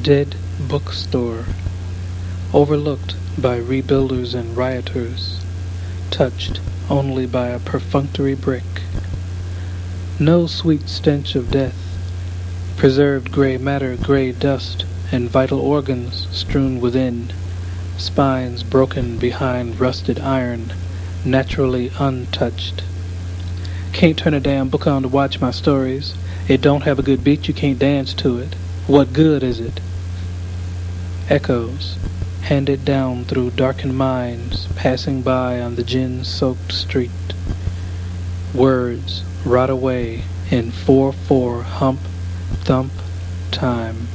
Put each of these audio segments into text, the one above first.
Dead bookstore, overlooked by rebuilders and rioters, touched only by a perfunctory brick. No sweet stench of death, preserved gray matter, gray dust, and vital organs strewn within, spines broken behind rusted iron, naturally untouched. Can't turn a damn book on to watch my stories. It don't have a good beat, you can't dance to it. What good is it? Echoes, handed down through darkened minds, passing by on the gin-soaked street. Words rot away in 4/4 hump, thump time.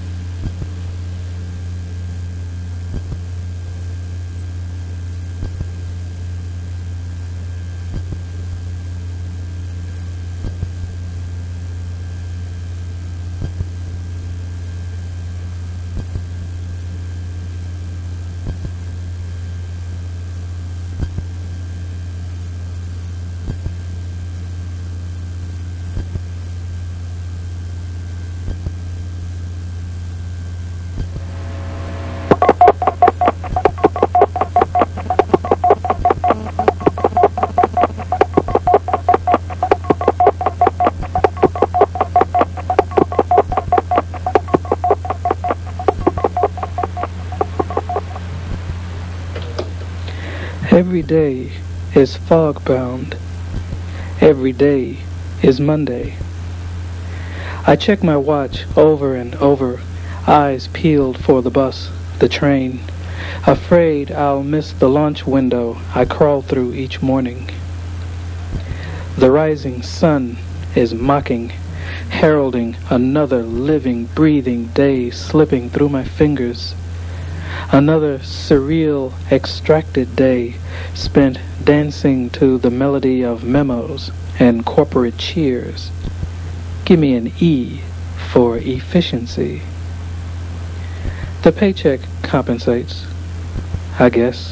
Every day is fog-bound. Every day is Monday. I check my watch over and over, eyes peeled for the bus, the train. Afraid I'll miss the launch window I crawl through each morning. The rising sun is mocking, heralding another living, breathing day slipping through my fingers. Another surreal, extracted day spent dancing to the melody of memos and corporate cheers. Give me an E for efficiency. The paycheck compensates, I guess.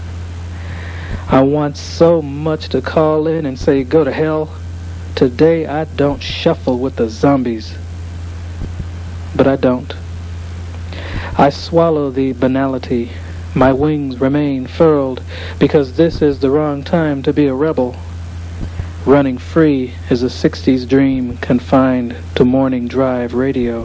I want so much to call in and say, go to hell. Today I don't shuffle with the zombies. But I don't. I swallow the banality. My wings remain furled because this is the wrong time to be a rebel. Running free is a 60s dream confined to morning drive radio.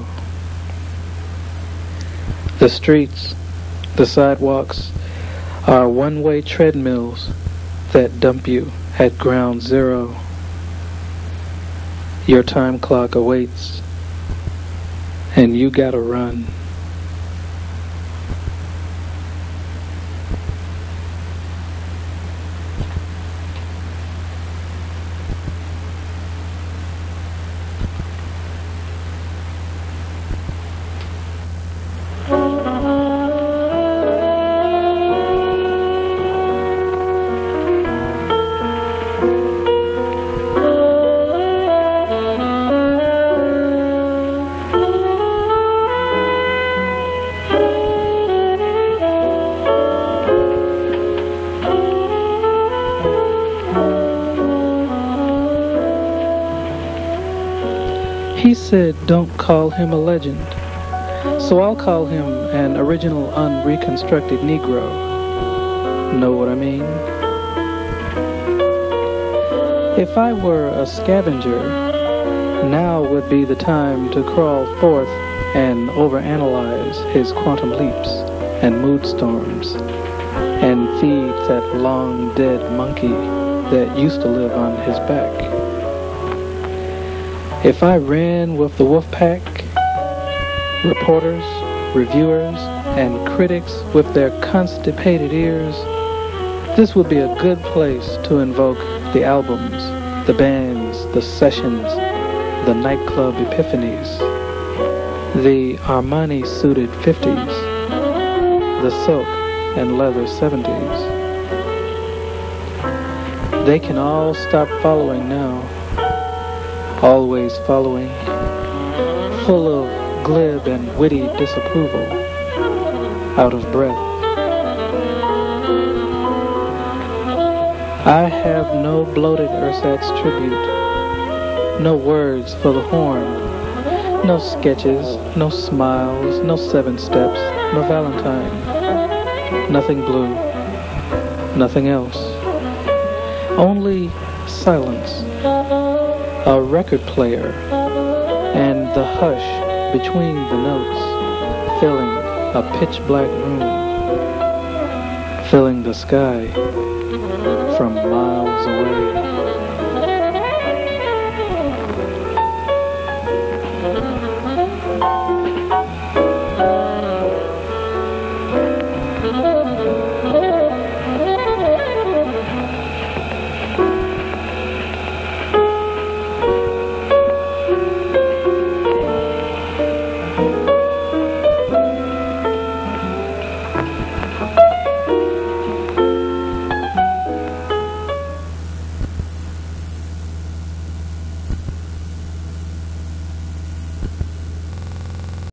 The streets, the sidewalks, are one-way treadmills that dump you at ground zero. Your time clock awaits, and you gotta run. He said don't call him a legend, so I'll call him an original unreconstructed Negro. Know what I mean? If I were a scavenger, now would be the time to crawl forth and overanalyze his quantum leaps and mood storms and feed that long-dead monkey that used to live on his back. If I ran with the wolf pack, reporters, reviewers, and critics with their constipated ears, this would be a good place to invoke the albums, the bands, the sessions, the nightclub epiphanies, the Armani-suited 50s, the silk and leather 70s. They can all stop following now. Always following, full of glib and witty disapproval, out of breath. I have no bloated ersatz tribute, no words for the horn, No sketches, no smiles, no 7 steps, no Valentine. Nothing blue, nothing else. Only silence, a record player, and the hush between the notes, filling a pitch-black room, filling the sky from miles away.